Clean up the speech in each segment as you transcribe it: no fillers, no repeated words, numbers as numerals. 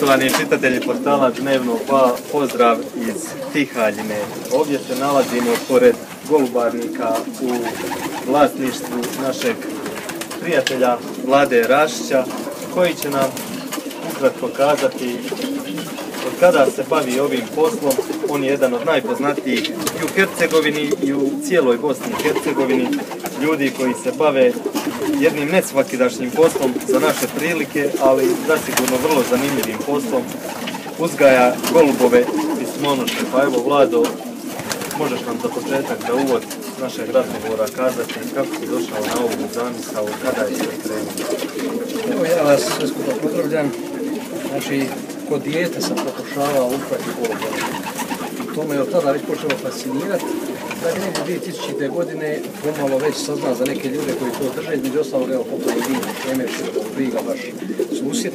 Poštovani čitatelji portala Dnevno, pa pozdrav iz Tihaljine. Ovdje se nalazimo pored golubarnika u vlasništvu našeg prijatelja Vlade Rašića, koji će nam ukratko kazati od kada se bavi ovim poslom. On je jedan od najpoznatijih i u Hercegovini i u cijeloj Bosni i Hercegovini ljudi koji se bave jednim nesvakidašnjim poslom za naše prilike, ali zasigurno vrlo zanimljivim poslom. Uzgaja golubove i smonoše. Pa evo, Vlado, možeš nam za početak za uvod našeg razgovora kazati kako si došao na ovu zamisao, kada je sve krenulo? Evo, ja vas sve skupa pozdravljam. Znači, kod dijete sam pokušavao uhvatiti golubove. To me je od tada već počelo fascinirati. Da je negdje 2000. godine pomalo već sazna za neke ljude koji to drže, između ostalog, evo, poput i Emir Briga, baš susjed,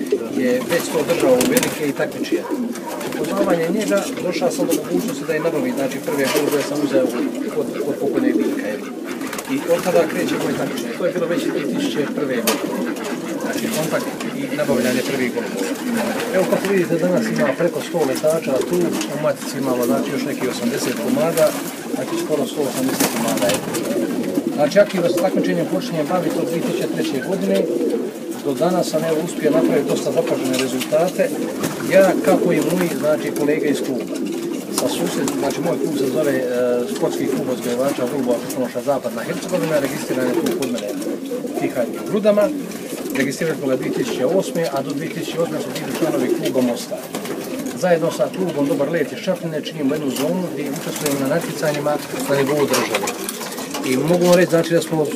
je već to držao u velike i takmičije. Upoznavanje njega, došao sam do mogućnosti da je nabavi, znači prve golubove sam uzeo kod pokojne Vinka, i od tada kreće moj takmičenje. To je bilo već 2001. godine. Znači, kontakt i nabavljanje prvih golubova. Evo, kako vidite, danas ima preko 100 letača, tu u matici imamo, znači, još neki 80 komada, znači skoro 180 komada je. Znači, aktivno sa takmičenjem počinjem baviti od 2003. godine. Do danas sam evo uspio napraviti dosta zapažene rezultate. Ja, kako i moji, znači, kolega iz kluba. Sa susjedom, znači, moj klub se zove Sportski klub uzgajivača golubova Smonoša Zapadna Hercegovina, registriran je tu kod mene Tihaljine u Grudama. Registrirali smo ga 2008. a do 2008. su bili članovi kluba Mostar. Zajedno sa klubom Dobar let iz Čapljine činimo jednu zonu gdje učestvujemo na natjecanjima na nivou države. I mogu reći, znači, da smo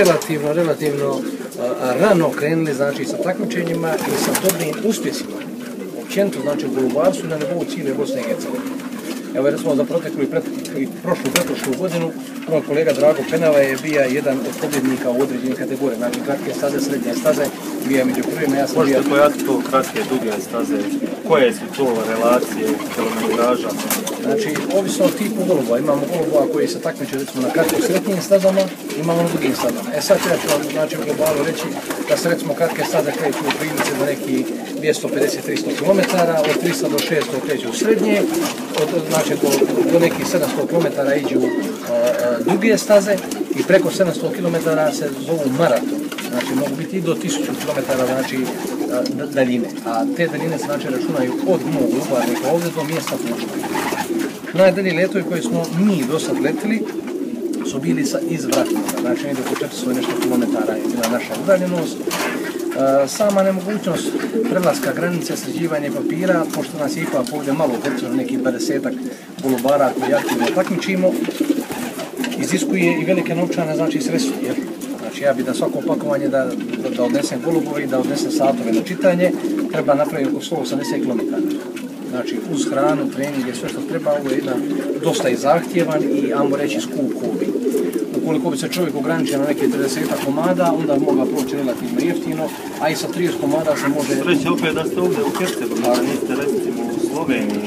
relativno rano krenuli, znači, sa takmičenjima i sa dobrim uspjesima. Općenito, znači, u golubarstvu na nivou cijele Bosne i Hercegovine. Evo, recimo, za proteklu i prošlu godinu, moj kolega Drago Penava je bio jedan od pobjednika u određenim kategorije, znači kratke staze, srednje staze, bio je među prvima, ja sam bio... Možete pojasniti to kratke, duge staze, koje su to relacije, kilometraža? Znači, ovisno od tipu golubova, imamo golubova koji se takmiče recimo na kratkim srednjim stazama, imamo na dugim stazama. Sad ja ću vam, znači, u globalu reći da se recimo kratke staze kreću u prilici do neki 250-300 km, od 300 do 600 kreću u srednje, znači do nekih 700 km iđu duge staze i preko 700 km se zovu maraton. Znači, mogu biti i do 1000 km, znači, daljine. A te daljine se, znači, računaju od mog golubarnika ovdje do mjesta puštanja. Najdalji letovi koji smo mi do sad letili su bili iz Vratnika, znači negdje oko 400 nešto kilometara je bila naša udaljenost. Sama nemogućnost prelaska granice, sređivanje papira, pošto nas je ipak ovdje malo u Hercegovini, nekih 20-ak golubara koji aktivno takmičimo, iziskuje i velike novčane, znači, sredstva. Znači, ja bi na svako pakovanje da odnesem golubove i da odnesem satove na čitanje, treba napraviti oko 180 km. Znači, uz hranu, trening i sve što treba, ovo je jedan dosta i zahtjevan i, ajmo reći, skup hobi. Ukoliko bi se čovjek ograničio na neke 30 komada, onda bi mogla proći relativno jeftino, a i sa 30 komada se može... Reći opet da ste ovdje u Hercegovini, a niste recimo u Sloveniji,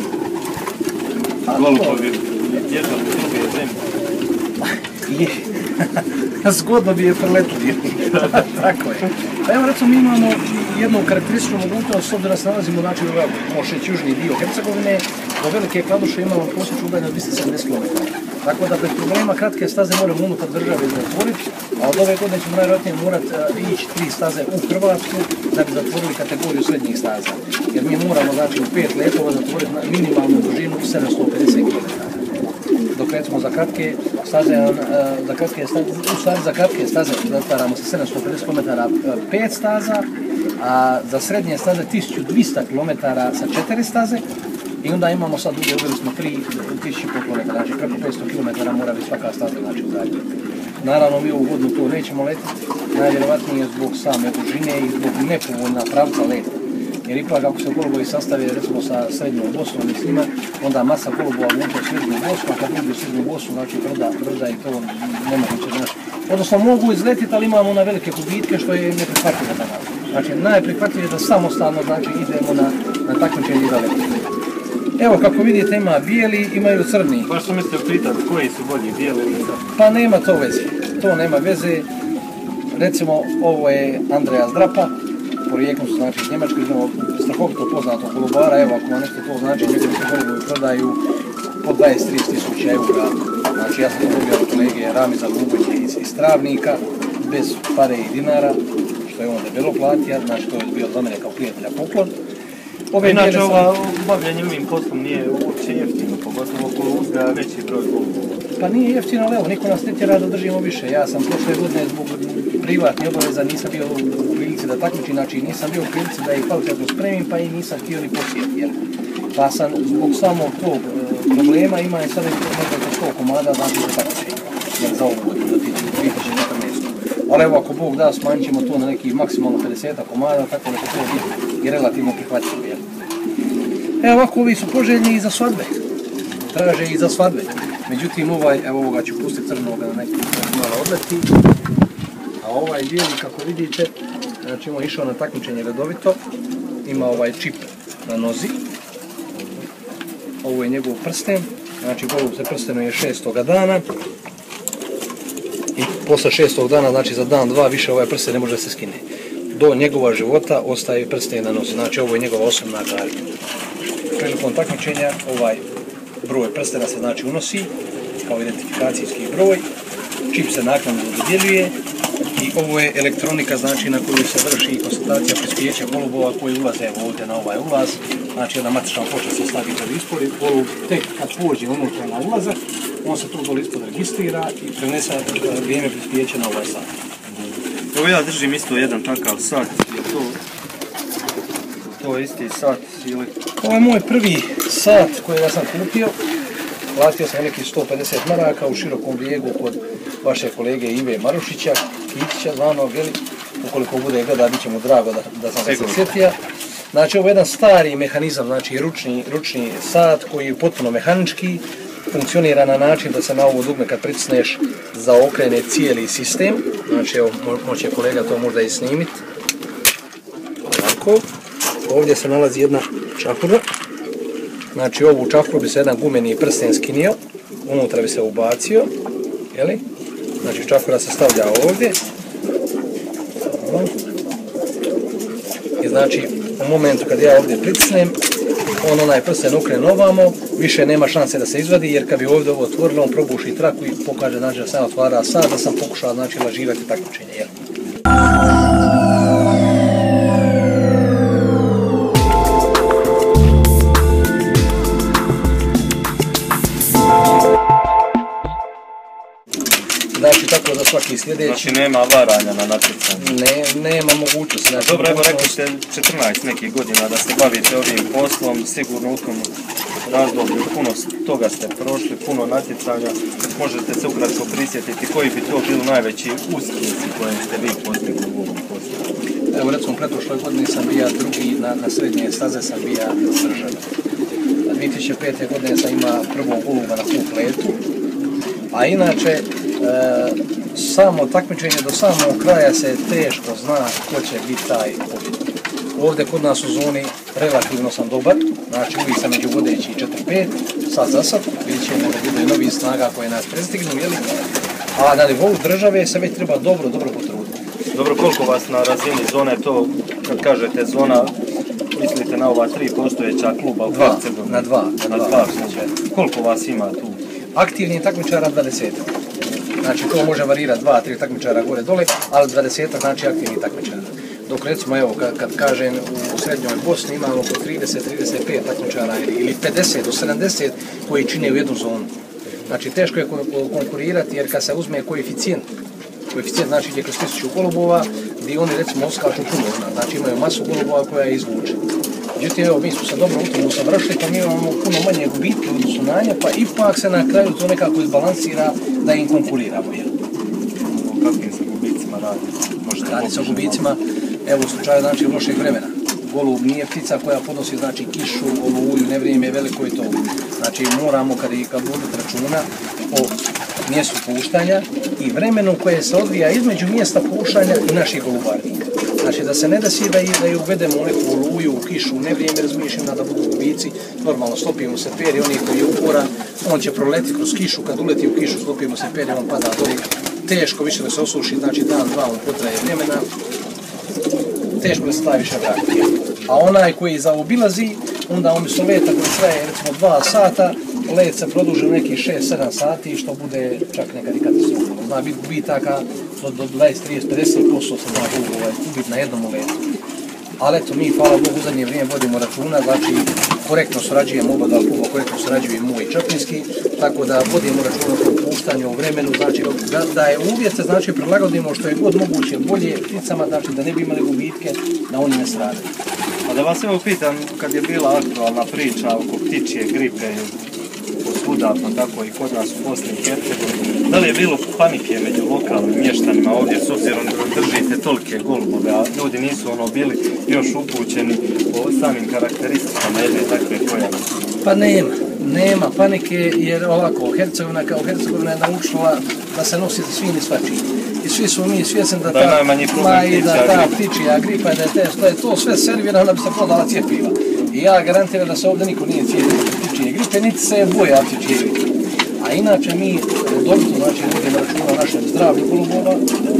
golubovi bježali u druge zemlje. Zgodno bi je preletili. Tako je. Pa evo, recimo, mi imamo jednu karakterističnu mogućnost, s obzirom da se nalazimo, znači, možeš južni dio Hercegovine, do Velike Kladuše imamo prosječnu udaljenu od 270 km. Tako da bez problema kratke staze moramo unutar države zatvoriti, a od ove godine ćemo najvjerojatnije morati ići 3 staze u Hrvatsku da bi zatvorili kategoriju srednjih staza. Jer mi moramo, znači, u 5 letova zatvoriti na minimalnu dužinu 750 km. Dok recimo za kratke staze, za kratke staze zatvaramo sa 750 km 5 staza, a za srednje staze 1200 km sa 4 staze. I onda imamo sad duge, uveli smo 3500 km, znači preko 500 km mora biti svaka staza, znači, udaljena. Naravno, mi ovu godinu to nećemo letiti, najvjerovatnije zbog same dužine i zbog nepovoljna pravca leta. Jer ipak ako se golubovi sastave recimo sa srednjom Bosnom i s njima, onda masa golubova vuče u srednju Bosnu, a kad uđe u srednju Bosnu, znači brda i to nemoguće, znači. Odnosno mogu izletiti, ali imamo na velike gubitke što je neprihvatljivo danas. Znači, najprihvatljivije je da samostalno, znači, idemo na takmičenje i da letimo. Evo, kako vidite, ima bijeli, imaju crni. Baš sam mislio pitati koji su bolji, bijeli ili crni? Pa nema to veze. To nema veze. Recimo, ovo je Andreja Zdrapa, porijeklom su znači iz Njemačke, imamo strahovito poznatog golubara, evo ako vam nešto to znači, njegovi se golubovi prodaju po 23.000 eura. Znači ja sam to dobio od kolege Ramiza Lubovića iz Travnika, bez pare i dinara, što je on debelo platio, znači to je bio za mene kao prijatelja poklon. Inače, bavljanje ovim poslom nije uopće jeftino, pogotovo ko uzgaja veći broj golubova. Pa nije jeftino, ali evo, niko nas ne tjera da držimo više. Ja sam prošle godine zbog privatnih obaveza nisam bio u prilici da takmičim, znači nisam bio u prilici da ih kvalitetno spremim, pa i nisam htio ni posijeti. Pa sam zbog samog tog problema imao je sad nekako 100 komada, znači za takmičenje, za ovu godinu, za 2014. Ali evo, ako Bog da, smanjit ćemo to na neki maksimalno 50 komada, tako da će to biti i relativno prihvatljivo. Evo ovako, ovi su poželjni i za svadbe. Traže i za svadbe. Međutim, evo ovoga ću pustiti crnoga na neki malo odleti. A ovaj bijeli, kako vidite, znači on je išao na takmičenje redovito. Ima ovaj čip na nozi. Ovo je njegov prsten. Znači, golub se prstenuje 6. dana. I posle 6. dana, znači za dan, dva, više ovaj prsten ne može se skine. Do njegova života ostaje prsten na nozi. Znači, ovo je njegova osobna garda. Prilikom takmičenja ovaj broj prstena se znači unosi kao identifikacijski broj, čip se naknadno dodjeljuje i ovo je elektronika znači na koju se vrši konstatacija prispijeća golubova koji ulaze ovdje na ovaj ulaz. Znači jedna matična ploča se stavi dole ispod i golub tek kad pođe unutra na ulazak, on se tu dole ispod registrira i prenese vrijeme prispijeća na ovaj sat. Evo ja držim isto jedan takav sat, je to isti sat ili... Ovo je moj prvi sat koji ja sam kupio. Platio sam nekih 150 maraka u Širokom Brijegu kod vaše kolege Ive Marušića, Kitića zvanog, ukoliko bude gleda, bit će mu drago da sam se sjetio. Znači ovo je jedan stari mehanizam, znači ručni sat koji je potpuno mehanički, funkcionira na način da se na ovo dugme kad pritisneš zaokrene cijeli sistem. Znači evo, moće kolega to možda i snimiti. Ovako. Ovdje se nalazi jedna čahura. Znači ovu čahuru bi se jedan gumeni prsten skinio, unutra bi se ubacio, jeli? Znači čahura se stavlja ovdje. I znači u momentu kad ja ovdje pritisnem, onaj prsten okrene ovamo, više nema šanse da se izvadi, jer kad bi ovdje ovo otvorilo, on probuši traku i pokaže znači, da sam otvara sad, da sam pokušao znači, lažirati takmičenje. Jel? Znači tako za svaki sljedeći... Znači nema varanja na natjecanju? Nema mogućnosti. Znači, dobro, evo rekli ste 14 nekih godina da se bavite ovim poslom, sigurno u tom razdoblju puno toga ste prošli, puno natjecanja. Možete se ukratko prisjetiti koji bi to bili najveći uspjesi koje ste vi postigli u ovom poslu? Evo recimo u pretprošloj godini sam bio drugi na srednje staze, sam bio država. 2005. godine sam imao prvog goluba na kupletu, a inače samo takmičenje do samog kraja se teško zna ko će biti taj pobjednik. Ovdje kod nas u zoni relativno sam dobar, znači uvijek sam među vodeći 4-5, sad za sad, vidjet ćemo da bude novi snaga koje nas prestignu, jeli? A na nivou države se već treba dobro potruditi. Dobro, koliko vas na razini zone to, kad kažete zona, mislite na ova 3 postojeća kluba u Hercegovini? Na dva. Koliko vas ima tu? Aktivnih takmičara 20. Znači to može varirati 2-3 takmičara gore dole, ali 20 znači aktivnih takmičara. Dok recimo evo kad kažem u srednjoj Bosni imamo oko 30-35 takmičara ili 50 do 70 koji čine u jednu zonu. Znači teško je konkurirati jer kad se uzme koeficijent znači gdje kroz 1000 golubova gdje oni recimo oskaču puno, znači imaju masu golubova koja je izvuče. Međutim, evo, mi smo se dobro u tom usavršili, pa mi imamo puno manje gubitke u odnosu na nje, pa ipak se na kraju to nekako izbalansira da im konkuriramo. O kakvim se gubicima radi? Radi se o gubicima, evo u slučaju znači lošeg vremena. Golub nije ptica koja podnosi znači kišu, oluju, nevrijeme je veliko i to. Znači moramo kad voditi računa o mjestu puštanja i vremenu koje se odvija između mjesta puštanja i naših golubarnika. Znači da se ne desi da je uvedemo u neku oluju, u kišu, nevrijeme razmišljena da budu gubici, normalno stopimo se per i oni koji je uporan, on će proleti kroz kišu, kad uleti u kišu stopimo se per i on pada dole, teško više da se osuši, znači dan, dva on potraje vremena. teško da se taj više vrati. A onaj koji zaobilazi, onda umjesto leta koji traje recimo 2 sata, let se produži nekih 6-7 sati, što bude čak nekad i katastrofalno. Zna biti gubitaka do 20, 30, 50% se zna gubiti na jednom letu. Ali eto, mi, hvala Bogu, u zadnje vrijeme vodimo računa, znači korektno surađujemo oba dva kluba, korektno surađuju i moj i Čapljinski, tako da vodimo računa o puštanju, o vremenu, znači da je uvjete, znači prilagodimo što je god moguće bolje pticama, znači da ne bi imali gubitke, da oni ne strade. A da vas evo pitam, kad je bila aktualna priča oko ptičje gripe svuda, pa tako i kod nas u Bosni i Hercegovini, da li je bilo panike među lokalnim mještanima ovdje, s obzirom da držite tolike golubove, a ljudi nisu bili još upućeni o samim karakteristikama jedne takve pojave? Pa nema panike, jer ovako, Hercegovina kao Hercegovina je naučila da se nosi za svim i svačim. I svi smo mi svjesni da ta ptičja gripa, da je to sve servirano da bi se prodala cjepiva. I ja garantiram da se ovdje niko nije cijepio ptičje gripe, niti se boja ptičje gripe. A inače mi redovito znači vodimo računa o našem zdravlju golubova.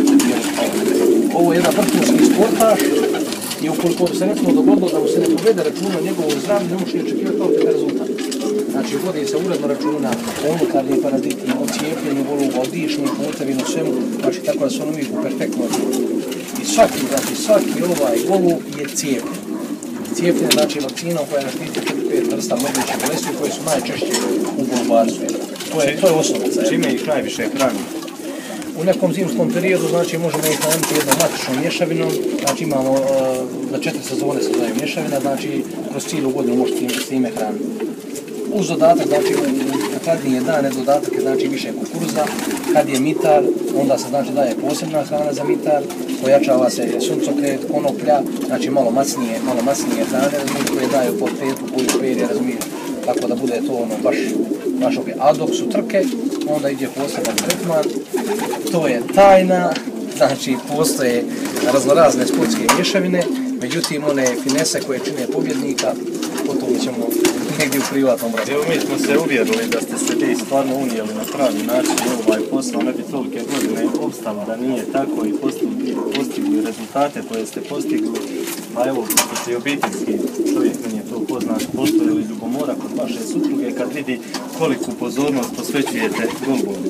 Ovo je jedan vrhunski sportaš i ukoliko se recimo dogodilo da mu se ne povede računa o njegovom zdravlju, ne može očekivati kvalitetni rezultat. Znači vodi se uredno računa o unutarnjim parazitima, o cijepljenju golubova, o dišnim putevima, o svemu, znači tako da se on uvijek perfektno odgovor. I svaki ovaj golub je cijepljen. Cijepljen znači vakcinom koja štiti 5 vrsta mogućih bolesti koje su najčešće u golubarstvu. To je osnovica. Čime ih najviše hrani? U nekom zimskom periodu znači možemo ih hraniti jednom matičnom mješavinom, znači imamo za 4 sezone se zove mješavina, znači kroz cijelu godinu možete s time hraniti. Uz dodatak, znači u hladnije dane dodatak je znači više kukuruza, kad je mitar, onda se znači daje posebna hrana za mitar, pojačava se suncokret, konoplja, znači malo masnije hrane, koje daju po tetu, koju perje, razumije, tako da bude to baš ok. A dok su trke, onda ide poseban tretman, to je tajna, znači postoje raznorazne sportske mješavine, međutim one finese koje čine pobjednika, potom ćemo negdje u privatnom razlogu. Evo mi smo se uvjerili da ste se vi stvarno unijeli na pravi način ovaj posao, ne bi tolike godine opstalo da nije tako i postigli rezultate koje ste postigli. A evo, što ste i obiteljski čovjek, meni je to poznat, postoji li ljubomora kod vaše supruge kad vidi koliku pozornost posvećujete golubovima?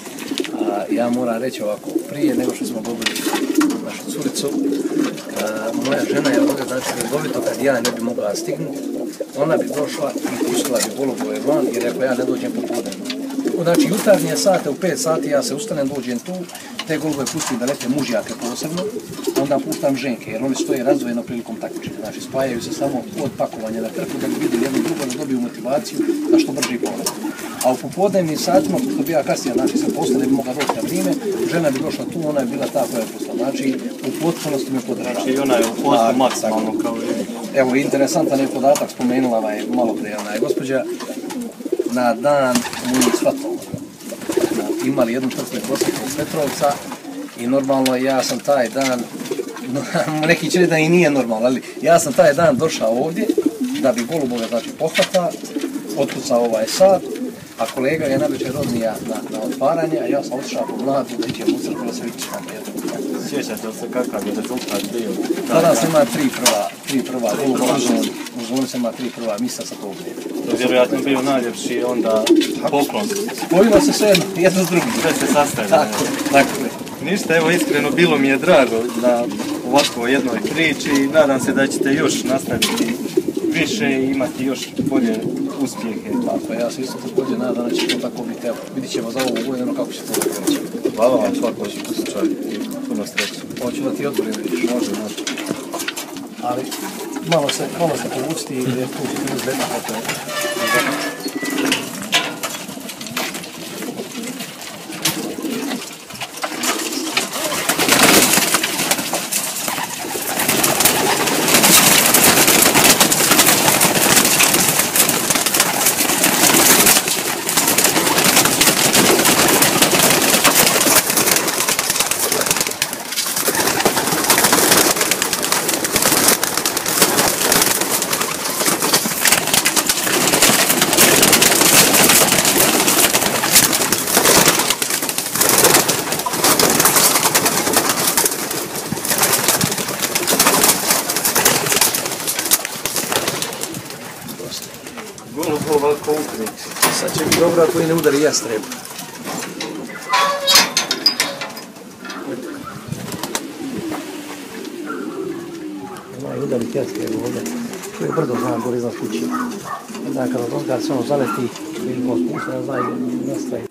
Ja moram reći ovako, prije nego što smo dobili našu curicu, moja žena je ovdje, znači redovito kad ja ne bi mogla stignuti, ona bi došla i pustila bi golubove van i rekla ja ne dođem popodne. Znači jutarnje sate, u 5 sati ja se ustanem, dođem tu, te golubove pustim da lete mužjake posebno, onda puštam ženke jer oni stoje razdvojeno prilikom takmičenja. Znači spajaju se samo od pakovanja na trku da bi vidjeli jednu drugu, da dobiju motivaciju da što brži pogled. A u popodnevnim satima, pošto bi ja kasnije znači, se posla da bi mogla doći na vrijeme, žena bi došla tu, ona je bila ta koja je posla. Znači u potpunosti me podržava. Znači ona je u poslu maksimalno kao i vi. Evo, interesantan je podatak, spomenula je malo prije gospođa, na dan mojih svatova. Imali jednu trku prosjeku iz Petrovca i normalno ja sam taj dan, neki će reći da i nije normalno, ali ja sam taj dan došao ovdje da bi golubove znači pohvatao, otkucao ovaj sat, a kolega je navečer odnija na otvaranje, a ja sam otišao po mladu da iđem u crkvu da se vidi šta je. Sjećate li se kakav je rezultat bio? Tada se ima tri prva golubova u zoni se ima 3 prva mjesta sa tog dneva. To je vjerojatno bio najljepši onda poklon. Spojilo se sve jedno s drugim. Sve se sastavljeno. Tako. Ništa, evo iskreno bilo mi je drago na ovako jednoj priči i nadam se da ćete još nastaviti više i imati još bolje uspjehe. Tako, ja se isto također nadam da će to tako biti. Evo, vidit ćemo za ovu godinu kako će to biti. Hvala vam svako u slučaju i puno sreće. Hoću da ti odborim vidiš. Može. Ali malo se povuciti jer tu će ti uzvedno kako je. Sad će biti dobro ako i ne udari jastreb. Onaj udariti jastreb ovdje. Tu je brdo znam gore iznad kući. Onda kad od Oskar se ono zaleti, vidimo spušta, zna i nastaje.